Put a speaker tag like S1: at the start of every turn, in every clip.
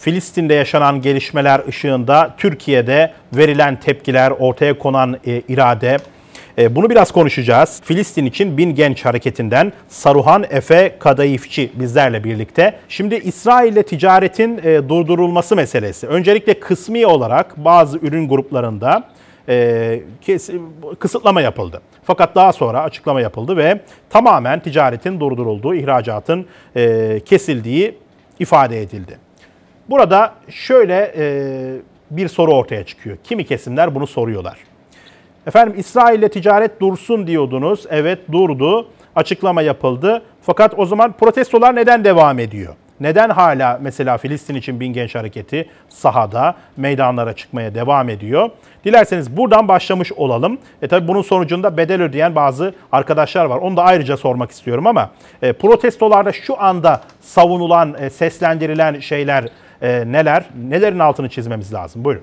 S1: Filistin'de yaşanan gelişmeler ışığında Türkiye'de verilen tepkiler, ortaya konan irade, bunu biraz konuşacağız. Filistin için Bin Genç Hareketi'nden Saruhan Efe Kadayıfçı bizlerle birlikte. Şimdi İsrail ile ticaretin durdurulması meselesi. Öncelikle kısmi olarak bazı ürün gruplarında kısıtlama yapıldı. Fakat daha sonra açıklama yapıldı ve tamamen ticaretin durdurulduğu, ihracatın kesildiği ifade edildi. Burada şöyle bir soru ortaya çıkıyor. Kimi kesimler bunu soruyorlar. Efendim İsrail ile ticaret dursun diyordunuz. Evet durdu. Açıklama yapıldı. Fakat o zaman protestolar neden devam ediyor? Neden hala mesela Filistin için Bin Genç Hareketi sahada, meydanlara çıkmaya devam ediyor? Dilerseniz buradan başlamış olalım. Tabii bunun sonucunda bedel ödeyen bazı arkadaşlar var. Onu da ayrıca sormak istiyorum ama protestolarda şu anda savunulan, seslendirilen şeyler neler? Nelerin altını çizmemiz lazım? Buyurun.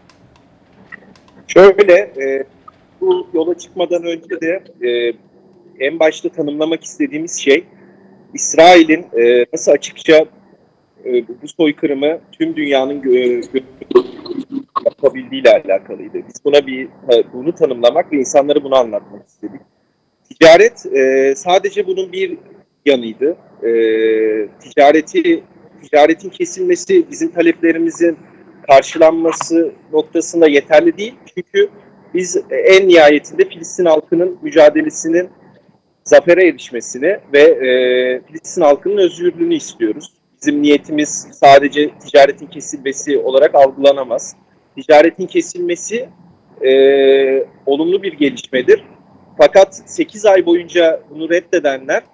S2: Şöyle, bu yola çıkmadan önce de en başta tanımlamak istediğimiz şey İsrail'in nasıl açıkça bu soykırımı tüm dünyanın yapabildiğiyle alakalıydı. Biz bunu tanımlamak ve insanlara bunu anlatmak istedik. Ticaret sadece bunun bir yanıydı. Ticaretin kesilmesi bizim taleplerimizin karşılanması noktasında yeterli değil. Çünkü biz en nihayetinde Filistin halkının mücadelesinin zafere erişmesini ve Filistin halkının özgürlüğünü istiyoruz. Bizim niyetimiz sadece ticaretin kesilmesi olarak algılanamaz. Ticaretin kesilmesi olumlu bir gelişmedir. Fakat 8 ay boyunca bunu reddedenler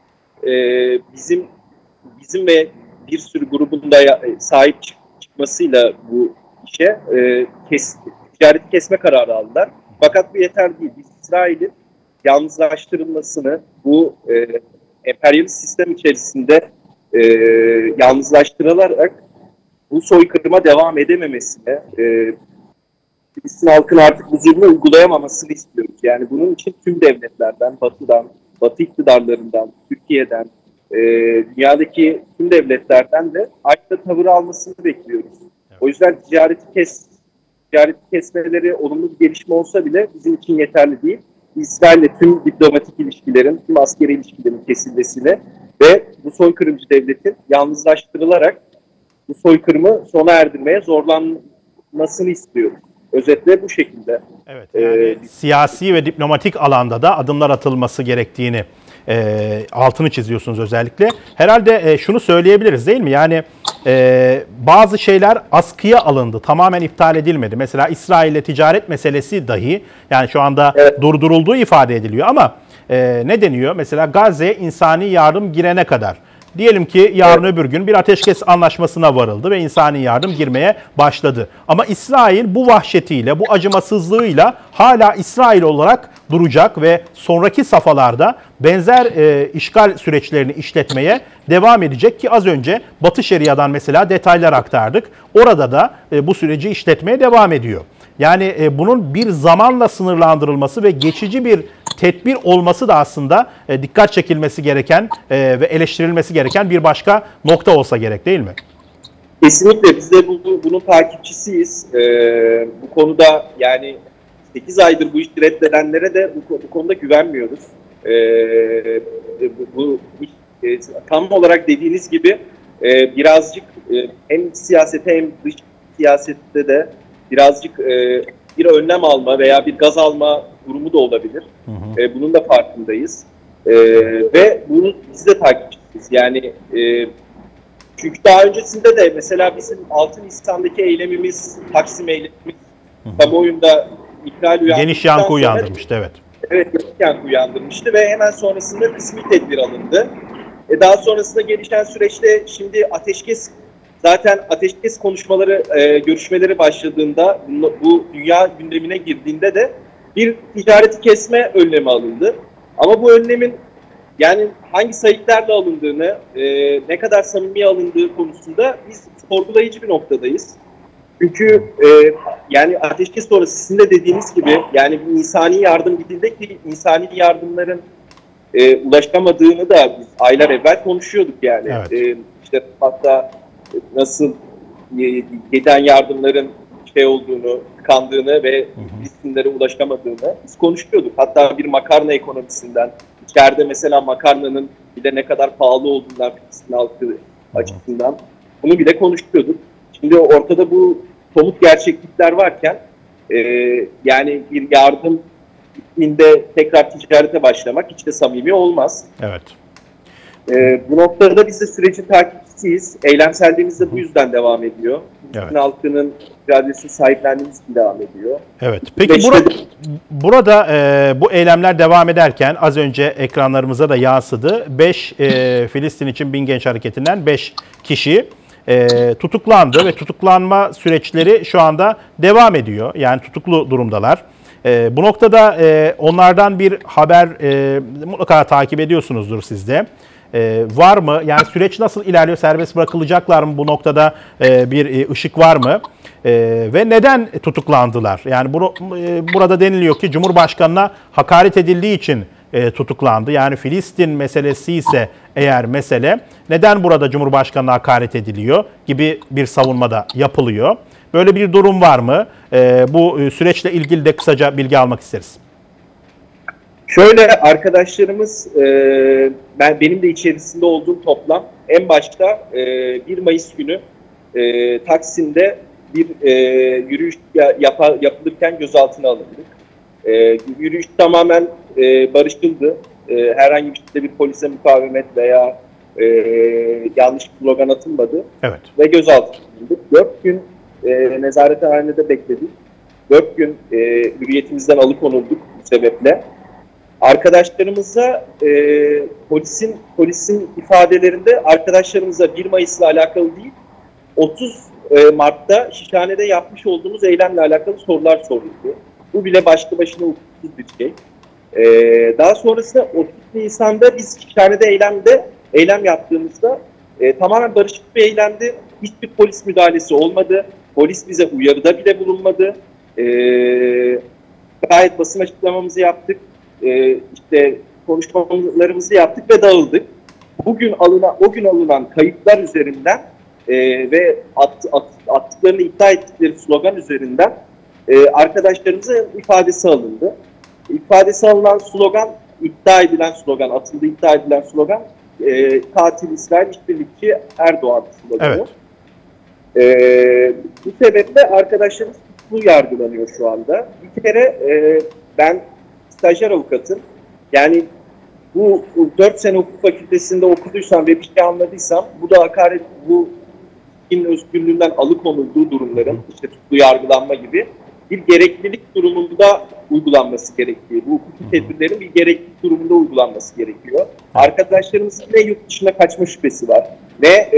S2: bizim ve bir sürü grubun da sahip çıkmasıyla bu işe ticareti kesme kararı aldılar. Fakat bu yeter değil. Biz İsrail'in yalnızlaştırılmasını, bu emperyalist sistem içerisinde yalnızlaştırılarak bu soykırıma devam edememesine, Filistin halkın artık bu zulmü uygulayamamasını istiyoruz. Yani bunun için tüm devletlerden, Batı iktidarlarından, Türkiye'den, dünyadaki tüm devletlerden de aynı tavır almasını bekliyoruz. O yüzden ticareti kesmeleri olumlu bir gelişme olsa bile bizim için yeterli değil. İsrail'le tüm diplomatik ilişkilerin, tüm askeri ilişkilerin kesilmesine ve bu soykırımcı devletin yalnızlaştırılarak bu soykırımı sona erdirmeye zorlanmasını istiyoruz. Özetle bu şekilde.
S1: Evet, yani siyasi ve diplomatik alanda da adımlar atılması gerektiğini altını çiziyorsunuz özellikle. Herhalde şunu söyleyebiliriz değil mi? Yani bazı şeyler askıya alındı, tamamen iptal edilmedi. Mesela İsrail ile ticaret meselesi dahi yani şu anda durdurulduğu ifade ediliyor ama ne deniyor? Mesela Gazze'ye insani yardım girene kadar. Diyelim ki yarın öbür gün bir ateşkes anlaşmasına varıldı ve insani yardım girmeye başladı. Ama İsrail bu vahşetiyle, bu acımasızlığıyla hala İsrail olarak duracak ve sonraki safhalarda benzer işgal süreçlerini işletmeye devam edecek ki az önce Batı Şeria'dan mesela detaylar aktardık. Orada da bu süreci işletmeye devam ediyor. Yani bunun bir zamanla sınırlandırılması ve geçici bir tedbir olması da aslında dikkat çekilmesi gereken ve eleştirilmesi gereken bir başka nokta olsa gerek değil mi?
S2: Kesinlikle biz de bunun takipçisiyiz. Bu konuda yani 8 aydır bu işi reddedenlere de bu konuda güvenmiyoruz. Bu tam olarak dediğiniz gibi birazcık hem siyasete hem dış siyasette de birazcık bir önlem alma veya bir gaz alma durumu da olabilir. Hı hı. Bunun da farkındayız. Ve bunu biz de takipçisiyiz. Yani çünkü daha öncesinde de mesela bizim 6 Nisan'daki eylemimiz, Taksim eylemimiz kamuoyunda
S1: geniş yankı uyandırmıştı, evet.
S2: Evet, geniş yankı uyandırmıştı ve hemen sonrasında kısmi tedbir alındı. Daha sonrasında gelişen süreçte şimdi ateşkes konuşmaları, görüşmeleri başladığında, bu dünya gündemine girdiğinde de bir ticareti kesme önlemi alındı. Ama bu önlemin yani hangi sayıklarla alındığını, ne kadar samimi alındığı konusunda biz sorgulayıcı bir noktadayız. Çünkü yani ateşkes sonrası sizin de dediğiniz gibi yani bir insani yardım gidildi ki insani yardımların ulaşamadığını da biz aylar evvel konuşuyorduk yani. Evet. İşte hatta nasıl giden yardımların şey olduğunu, tıkandığını ve Filistinlere ulaşamadığını biz konuşuyorduk. Hatta bir makarna ekonomisinden, içeride mesela makarnanın bir de ne kadar pahalı olduğundan Filistin halkı açısından bunu bile konuşuyorduk. Şimdi ortada bu somut gerçeklikler varken yani bir yardım gittiğinde tekrar ticarete başlamak hiç de samimi olmaz.
S1: Evet.
S2: Bu noktada biz de sürecin takipçisiyiz. Eylemselliğimiz de bu yüzden devam ediyor.
S1: Evet.
S2: Halkının iradesini sahiplendiğimiz için devam ediyor.
S1: Evet. Peki burada bu eylemler devam ederken az önce ekranlarımıza da yansıdı. 5 Filistin için Bin Genç Hareketi'nden 5 kişi tutuklandı ve tutuklanma süreçleri şu anda devam ediyor. Yani tutuklu durumdalar. Bu noktada onlardan bir haber mutlaka takip ediyorsunuzdur siz de. Var mı? Yani süreç nasıl ilerliyor? Serbest bırakılacaklar mı? Bu noktada bir ışık var mı? Ve neden tutuklandılar? Yani burada deniliyor ki Cumhurbaşkanı'na hakaret edildiği için tutuklandı. Yani Filistin meselesi ise eğer mesele, neden burada Cumhurbaşkanı'na hakaret ediliyor gibi bir savunma da yapılıyor. Böyle bir durum var mı? Bu süreçle ilgili de kısaca bilgi almak isteriz.
S2: Şöyle arkadaşlarımız, benim de içerisinde olduğum toplam en başta 1 Mayıs günü Taksim'de bir yürüyüş yapılırken gözaltına alındık. Yürüyüş tamamen barışçıldı. Herhangi bir şekilde bir polise mukavemet veya yanlış slogan atılmadı.
S1: Evet.
S2: Ve gözaltına alındık. 4 gün nezarethanede bekledik. 4 gün hürriyetimizden alıkonulduk bu sebeple. Arkadaşlarımıza polisin ifadelerinde arkadaşlarımıza 1 Mayıs'la alakalı değil, 30 Mart'ta Şişhane'de yapmış olduğumuz eylemle alakalı sorular soruldu. Bu bile başlı başına hukuksuz bir şey. Daha sonrasında 30 Nisan'da biz Şişhane'de eylem yaptığımızda tamamen barışık bir eylemdi. Hiçbir polis müdahalesi olmadı. Polis bize uyarıda bile bulunmadı. Gayet basın açıklamamızı yaptık. İşte konuşmalarımızı yaptık ve dağıldık. O gün alınan kayıtlar üzerinden ve attıklarını iddia ettikleri slogan üzerinden arkadaşlarımızın ifadesi alındı. İfadesi alınan slogan, atıldığı iddia edilen slogan katil İsrail işbirlikçi Erdoğan sloganı. Evet. Bu sebeple arkadaşlarımız tutuklu yargılanıyor şu anda. Bir kere ben stajyer avukatım. Yani bu 4 sene hukuk fakültesinde okuduysam ve bir şey anladıysam bu da hakaret, bu kişinin özgürlüğünden alıkonulduğu durumların, işte tutuklu yargılanma gibi bir gereklilik durumunda uygulanması gerekiyor. Bu hukuki tedbirlerin bir gereklilik durumunda uygulanması gerekiyor. Arkadaşlarımızın ne yurt dışına kaçma şüphesi var, ne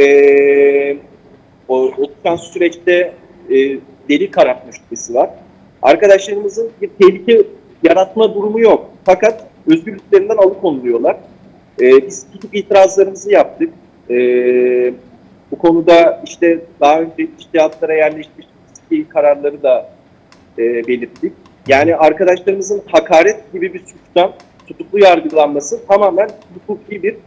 S2: oluşan süreçte delil karartma şüphesi var. Arkadaşlarımızın bir tehlike yaratma durumu yok. Fakat özgürlüklerinden alıkonuluyorlar. Biz tutuk itirazlarımızı yaptık. Bu konuda işte daha önce içtihatlara yerleşmiş kararları da belirttik. Yani arkadaşlarımızın hakaret gibi bir suçtan tutuklu yargılanması tamamen hukuki bir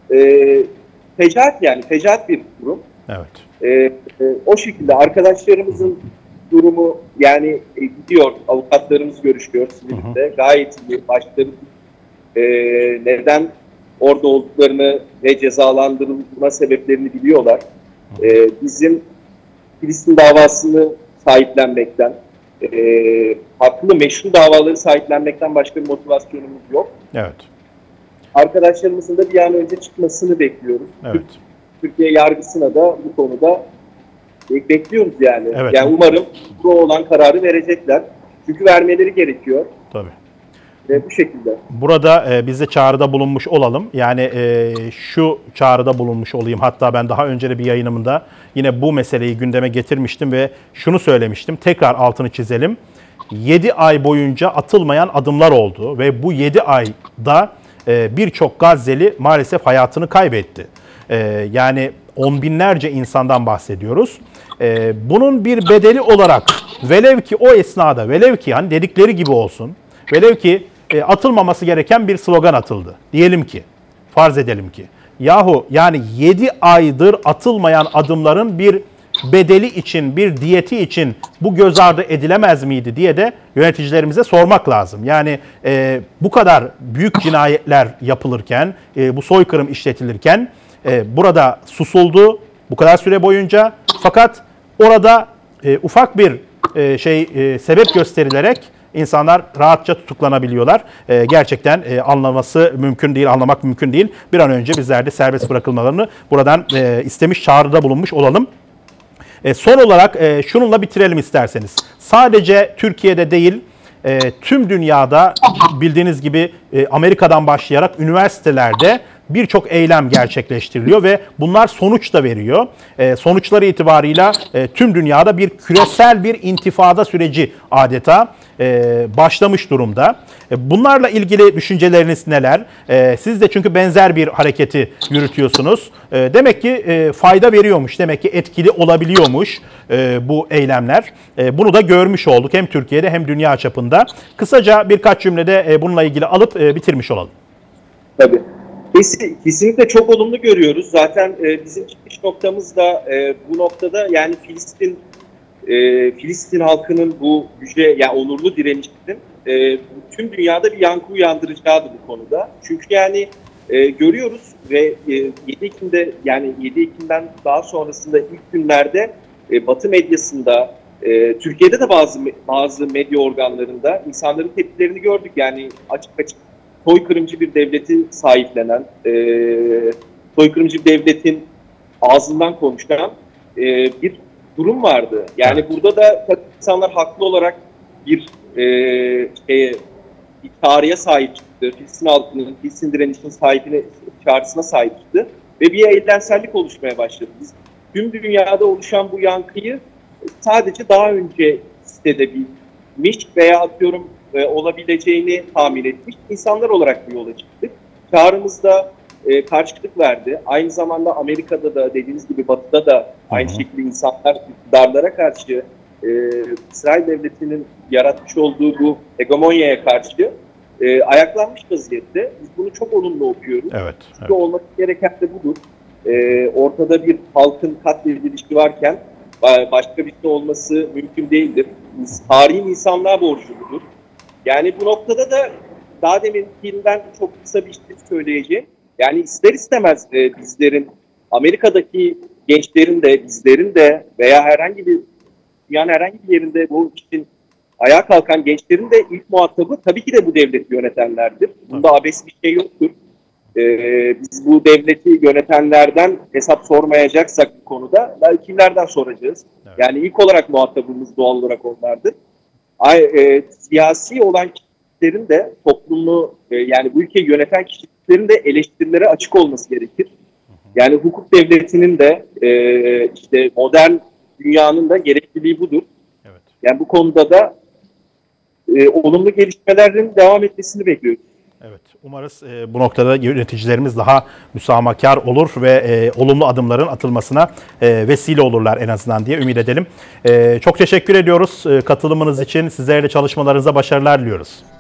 S2: fecaat bir durum.
S1: Evet.
S2: O şekilde arkadaşlarımızın durumu yani gidiyor, avukatlarımız görüşüyor sivilde. Gayet iyi. Başları neden orada olduklarını ve cezalandırılma sebeplerini biliyorlar. Bizim Filistin davasını sahiplenmekten, haklı meşru davaları sahiplenmekten başka bir motivasyonumuz yok.
S1: Evet.
S2: Arkadaşlarımızın da bir an önce çıkmasını bekliyoruz.
S1: Evet.
S2: Türkiye yargısına da bu konuda bekliyoruz yani.
S1: Evet.
S2: Yani umarım bu olan kararı verecekler. Çünkü vermeleri gerekiyor.
S1: Tabii.
S2: Bu şekilde.
S1: Burada biz de çağrıda bulunmuş olalım. Yani şu çağrıda bulunmuş olayım. Hatta ben daha önce de bir yayınımda yine bu meseleyi gündeme getirmiştim ve şunu söylemiştim. Tekrar altını çizelim. 7 ay boyunca atılmayan adımlar oldu ve bu 7 ayda birçok Gazze'li maalesef hayatını kaybetti. Yani on binlerce insandan bahsediyoruz. Bunun bir bedeli olarak velev ki o esnada, velev ki hani dedikleri gibi olsun, velev ki atılmaması gereken bir slogan atıldı. Diyelim ki, farz edelim ki. Yahu yani 7 aydır atılmayan adımların bir bedeli için, bir diyeti için bu göz ardı edilemez miydi diye de yöneticilerimize sormak lazım. Yani bu kadar büyük cinayetler yapılırken, bu soykırım işletilirken burada susuldu bu kadar süre boyunca. Fakat orada ufak bir sebep gösterilerek İnsanlar rahatça tutuklanabiliyorlar. Gerçekten anlaması mümkün değil, anlamak mümkün değil. Bir an önce bizler de serbest bırakılmalarını buradan istemiş, çağrıda bulunmuş olalım. Son olarak şununla bitirelim isterseniz. Sadece Türkiye'de değil, tüm dünyada bildiğiniz gibi Amerika'dan başlayarak üniversitelerde birçok eylem gerçekleştiriliyor ve bunlar sonuç da veriyor. Sonuçları itibarıyla tüm dünyada bir küresel bir intifada süreci adeta başlamış durumda. Bunlarla ilgili düşünceleriniz neler? Siz de çünkü benzer bir hareketi yürütüyorsunuz. Demek ki fayda veriyormuş, demek ki etkili olabiliyormuş bu eylemler. Bunu da görmüş olduk hem Türkiye'de hem dünya çapında. Kısaca birkaç cümlede bununla ilgili alıp bitirmiş olalım.
S2: Tabii. Kesinlikle çok olumlu görüyoruz. Zaten bizim çıkış noktamız da bu noktada, yani Filistin halkının bu yani onurlu direnişinin tüm dünyada bir yankı uyandıracağıdır bu konuda. Çünkü yani görüyoruz ve 7 Ekim'de, yani 7 Ekim'den daha sonrasında ilk günlerde Batı medyasında, Türkiye'de de bazı medya organlarında insanların tepkilerini gördük. Yani açık soykırımcı bir devleti sahiplenen, soykırımcı bir devletin ağzından konuşan bir durum vardı. Yani burada da insanlar haklı olarak bir tarihe sahip çıktı. Filistin halkının, Filistin direnişinin çağrısına sahip çıktı. Ve bir eylemsellik oluşmaya başladı. Biz tüm dünyada oluşan bu yankıyı sadece daha önce hissedebilmiş veya atıyorum olabileceğini tahmin etmiş insanlar bir yola çıktık. Çağrımızda karşılık verdi. Aynı zamanda Amerika'da da, dediğiniz gibi Batı'da da aynı şekilde insanlar iktidarlara karşı, İsrail devletinin yaratmış olduğu bu hegemonyaya karşı ayaklanmış vaziyette. Biz bunu çok olumlu okuyoruz.
S1: Evet.
S2: Çünkü olması gereken de budur. Ortada bir halkın katledilişi varken başka bir şey olması mümkün değildir. Tarihin insanlığa borcludur. Yani bu noktada da daha deminkinden çok kısa bir şey söyleyeceğim. Yani ister istemez bizlerin, Amerika'daki gençlerin de, bizlerin de veya dünyanın herhangi bir yerinde bu için ayağa kalkan gençlerin de ilk muhatabı tabii ki de bu devleti yönetenlerdir. Bunda abes bir şey yoktur. Biz bu devleti yönetenlerden hesap sormayacaksak bu konuda belki kimlerden soracağız? Evet. Yani ilk olarak muhatabımız doğal olarak onlardır. Siyasi olan kişilerin de toplumu, yani bu ülkeyi yöneten kişilerin de eleştirilere açık olması gerekir. Yani hukuk devletinin de işte modern dünyanın da gerekliliği budur. Evet. Yani bu konuda da olumlu gelişmelerin devam etmesini bekliyoruz.
S1: Evet, umarız bu noktada yöneticilerimiz daha müsamahakar olur ve olumlu adımların atılmasına vesile olurlar en azından diye ümit edelim. Çok teşekkür ediyoruz katılımınız için. Sizlere de çalışmalarınıza başarılar diliyoruz.